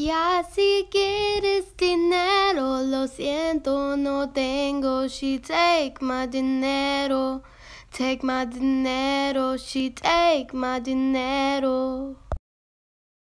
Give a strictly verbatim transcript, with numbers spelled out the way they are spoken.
Ya si quieres dinero, lo siento, no tengo. She take my dinero, take my dinero, she take my dinero.